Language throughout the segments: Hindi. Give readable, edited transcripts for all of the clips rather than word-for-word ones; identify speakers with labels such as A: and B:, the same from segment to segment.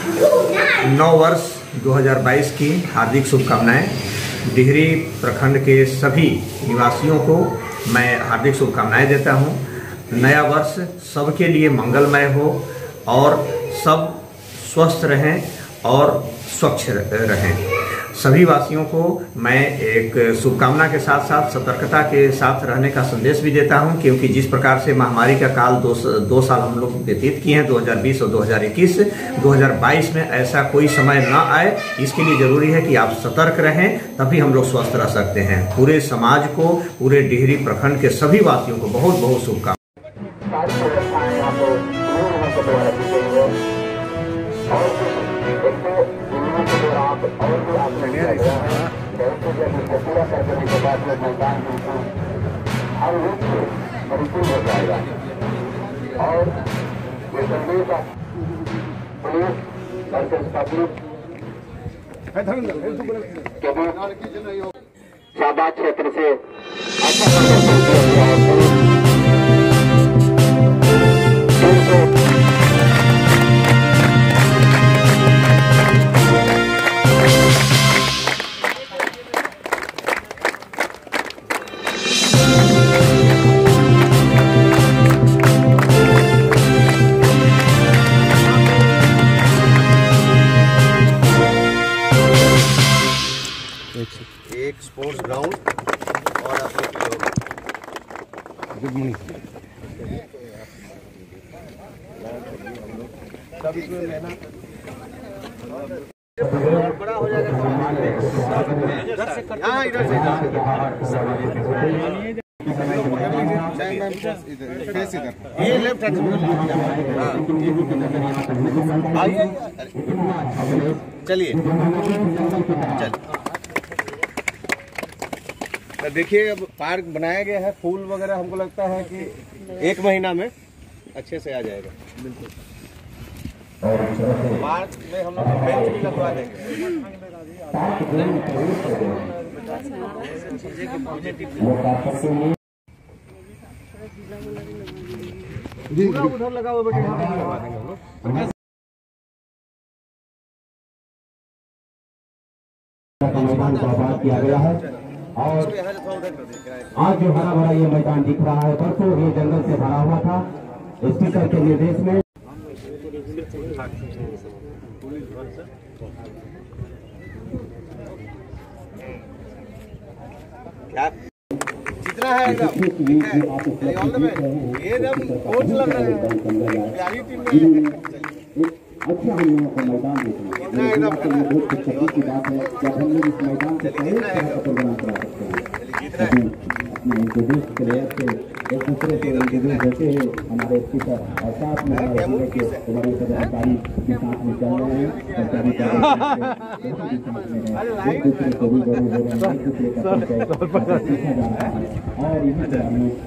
A: नव वर्ष 2022 की हार्दिक शुभकामनाएं। डिहरी प्रखंड के सभी निवासियों को मैं हार्दिक शुभकामनाएं देता हूं। नया वर्ष सबके लिए मंगलमय हो और सब स्वस्थ रहें और स्वच्छ रहें। सभी वासियों को मैं एक शुभकामना के साथ साथ सतर्कता के साथ रहने का संदेश भी देता हूं, क्योंकि जिस प्रकार से महामारी का काल दो साल हम लोग व्यतीत किए हैं, 2020 और 2021, 2022 में ऐसा कोई समय न आए, इसके लिए जरूरी है कि आप सतर्क रहें, तभी हम लोग स्वस्थ रह सकते हैं। पूरे समाज को, पूरे डिहरी प्रखंड के सभी वासियों को बहुत बहुत शुभकामनाएं।
B: शाबाद क्षेत्र से
C: एक स्पोर्ट्स ग्राउंड और सब इसमें लेना बड़ा हो जाएगा। हाँ, इधर से ये लेफ्ट हैंड चलिए देखिए, अब पार्क बनाया गया है, फूल वगैरह हमको लगता है कि 1 महीना में अच्छे से आ जाएगा। बिल्कुल पार्क में हम लोग बेंच भी लगवा देंगे। उधर लगा हुआ बेटे, लगवा देंगे हम लोग।
D: किया गया है और आज जो हरा भरा ये मैदान दिख रहा है, परसों ये जंगल से भरा हुआ था। स्पीकर के निर्देश में
C: क्या जितना है एकदम कोच लग रहा है, प्यारी टीम में
D: अच्छा हम लोगों को मैदान देखना है। बहुत खुशी की बात है जब हम लोग इस मैदान से बना करा सकते हैं। अपने इंट्रोड्यूस प्लेयर से एक दूसरे से इंट्रोड्यूस होते हुए हमारे स्पीकर और साथ में हमारे पदाधिकारी के साथ में चल रहे हैं और सभी एक दूसरे को भी बड़े हो रहे हैं, एक दूसरे का परिचय सीखा जा रहा है। और यही आप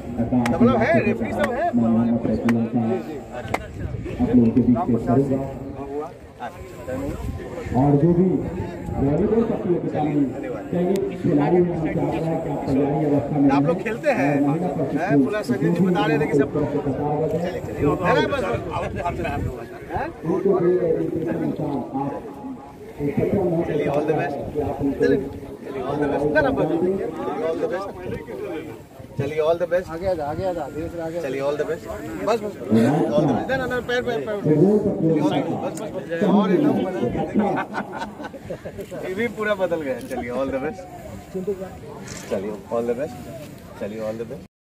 D: लोगों के बीच पेश करूँगा। और जो भी वॉलीबॉल प्रतियोगिता में चयनित खिलाड़ी हैं, हम चाह रहे हैं कि आप तैयारी अवस्था में
C: आप लोग खेलते हैं। पूरा संगीत जी बता रहे थे कि सब चलिए ऑल द बेस्ट, चलिए ऑल द बेस्ट, आगे आजा धीरे से आगे, चलिए ऑल द बेस्ट, बस ऑल द बेस्ट, ना पैर बस और ये भी पूरा बदल गया। चलिए ऑल द बेस्ट, चलिए ऑल द बेस्ट, चलिए ऑल द बेस्ट।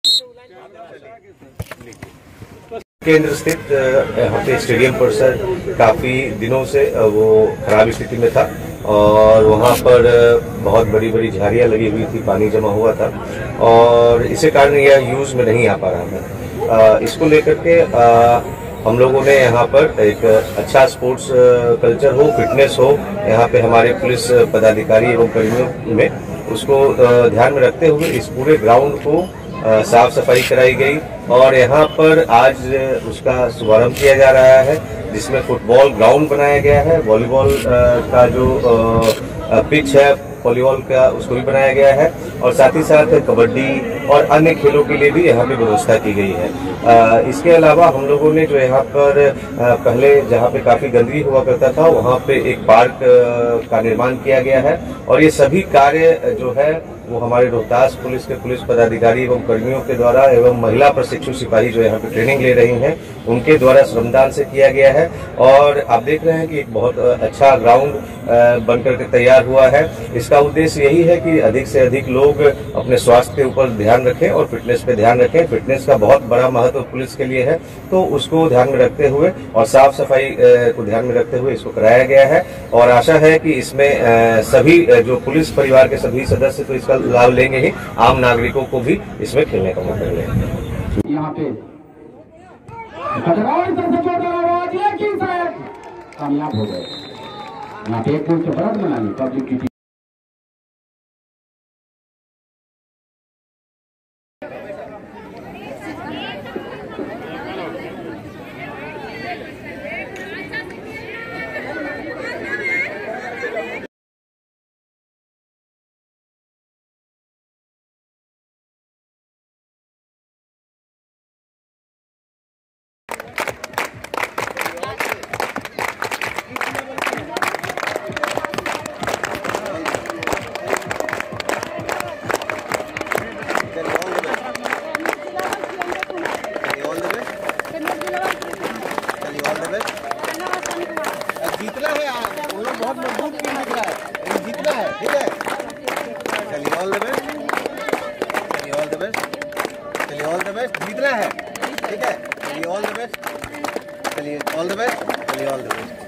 C: केंद्र स्थित यहाँ पे स्टेडियम परिसर काफ़ी दिनों से वो खराब स्थिति में था और वहाँ पर बहुत बड़ी बड़ी झाड़ियाँ लगी हुई थी, पानी जमा हुआ था और इसी कारण यह यूज़ में नहीं आ पा रहा था। इसको लेकर के हम लोगों ने यहाँ पर एक अच्छा स्पोर्ट्स कल्चर हो, फिटनेस हो, यहाँ पे हमारे पुलिस पदाधिकारी एवं कर्मियों में उसको ध्यान में रखते हुए इस पूरे ग्राउंड को साफ सफाई कराई गई और यहाँ पर आज उसका शुभारंभ किया जा रहा है, जिसमें फुटबॉल ग्राउंड बनाया गया है, वॉलीबॉल का जो पिच है वॉलीबॉल का उसको भी बनाया गया है और साथ ही साथ कबड्डी और अन्य खेलों के लिए भी यहाँ पे व्यवस्था की गई है। इसके अलावा हम लोगों ने जो यहाँ पर पहले जहाँ पे काफी गंदगी हुआ करता था वहाँ पे एक पार्क का निर्माण किया गया है और ये सभी कार्य जो है वो हमारे रोहतास पुलिस के पुलिस पदाधिकारी एवं कर्मियों के द्वारा एवं महिला प्रशिक्षु सिपाही जो यहाँ पे ट्रेनिंग ले रही हैं उनके द्वारा श्रमदान से किया गया है। और आप देख रहे हैं कि एक बहुत अच्छा ग्राउंड बनकर के तैयार हुआ है। इसका उद्देश्य यही है कि अधिक से अधिक लोग अपने स्वास्थ्य के ऊपर ध्यान रखें और फिटनेस पे ध्यान रखें। फिटनेस का बहुत बड़ा महत्व पुलिस के लिए है, तो उसको ध्यान में रखते हुए और साफ सफाई को ध्यान में रखते हुए इसको कराया गया है। और आशा है कि इसमें सभी जो पुलिस परिवार के सभी सदस्य तो इसका लाभ लेंगे ही, आम नागरिकों को भी इसमें खेलने का मौका मिलेगा।
D: यहाँ पे कामयाब हो गए, यहाँ पे एक गोल से बढ़त बना ली पब्लिक की।
E: जीतना है, उन लोग बहुत मजबूत टीम दिख रहा है, जीतना है, ठीक है। चलिए ऑल द बेस्ट, चलिए ऑल द बेस्ट, चलिए ऑल द बेस्ट, जीतना है, ठीक है। चलिए ऑल द बेस्ट, चलिए ऑल द बेस्ट, चलिए ऑल द बेस्ट।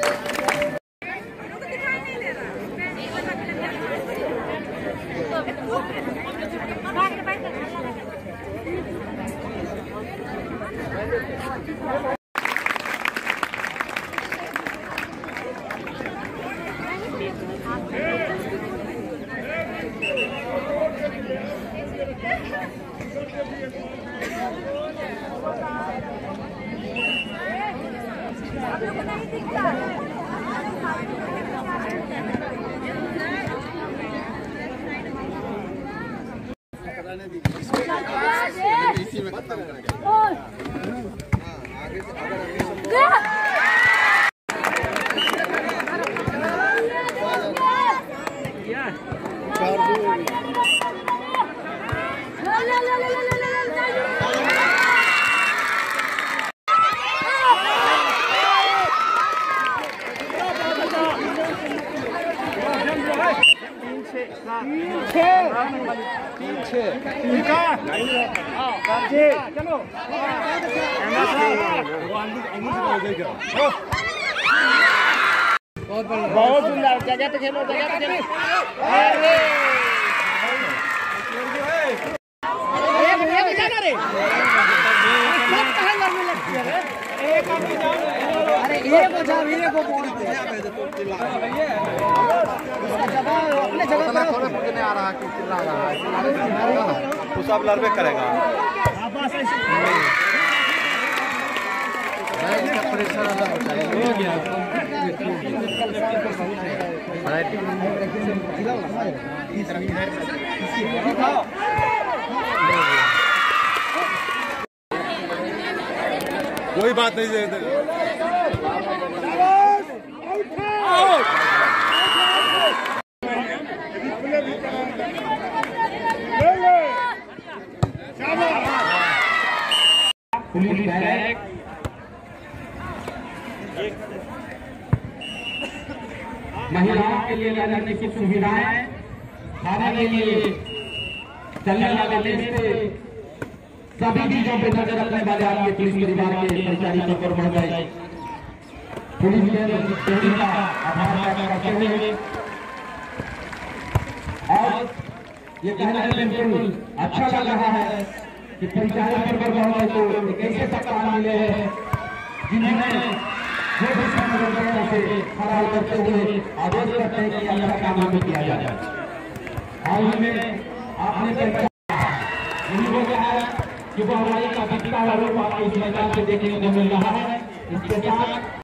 E: इसी में खत्म करेंगे। बहुत सुंदर जगह पे खेलो, जगह पे खेलो। अरे ये बचा वीरे को बोलते हैं अपने जगह पर पकड़ने आ रहा है कि चिल्ला रहा है, तो सब लड़बे करेगा। प्रेशर हो गया कोई बात नहीं।
D: पुलिस डायरेक्ट महिलाओं के लिए रहने की सुविधाएं, खाने के लिए चलने वाले से सभी चीजों पर नजर रखने वाले आपके पुलिस परिवार के कर्मचारी पर बढ़ गए। पुलिस के का आभार करते हुए और ये कहना बिल्कुल अच्छा लग रहा है कि परिचालन पर बढ़ तो एक ऐसे सरकार मिले हैं जिन्होंने जो भी समस्या से खड़ा करते हुए आदेश करते हैं कि अच्छा काम में किया जाए। हाल में आपने कि वो हमारी का इस मैदान से देखने को मिल रहा है। इसके साथ